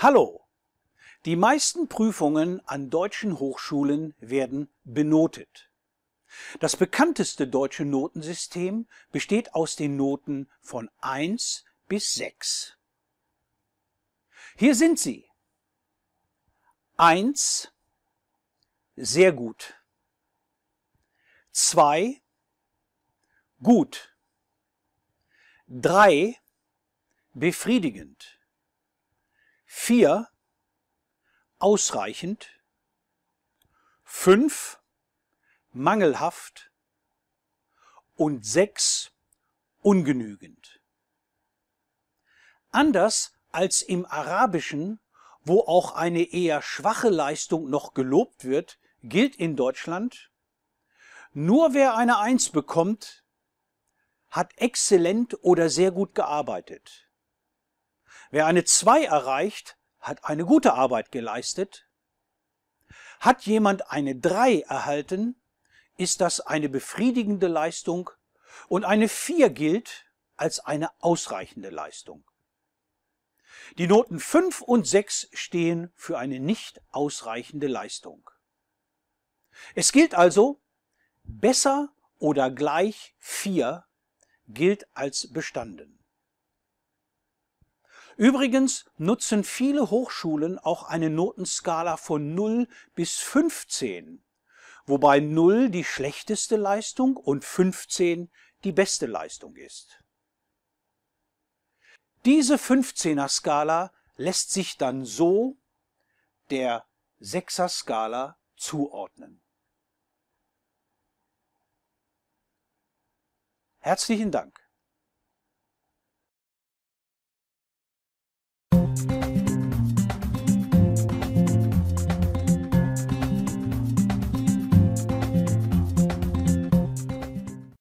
Hallo! Die meisten Prüfungen an deutschen Hochschulen werden benotet. Das bekannteste deutsche Notensystem besteht aus den Noten von 1 bis 6. Hier sind sie. 1, sehr gut. 2, gut. 3, befriedigend. 4, ausreichend. 5, mangelhaft. Und 6, ungenügend. Anders als im Arabischen, wo auch eine eher schwache Leistung noch gelobt wird, gilt in Deutschland: Nur wer eine 1 bekommt, hat exzellent oder sehr gut gearbeitet. Wer eine 2 erreicht, hat eine gute Arbeit geleistet. Hat jemand eine 3 erhalten, ist das eine befriedigende Leistung, und eine 4 gilt als eine ausreichende Leistung. Die Noten 5 und 6 stehen für eine nicht ausreichende Leistung. Es gilt also, besser oder gleich 4 gilt als bestanden. Übrigens nutzen viele Hochschulen auch eine Notenskala von 0 bis 15, wobei 0 die schlechteste Leistung und 15 die beste Leistung ist. Diese 15er-Skala lässt sich dann so der 6er-Skala zuordnen. Herzlichen Dank.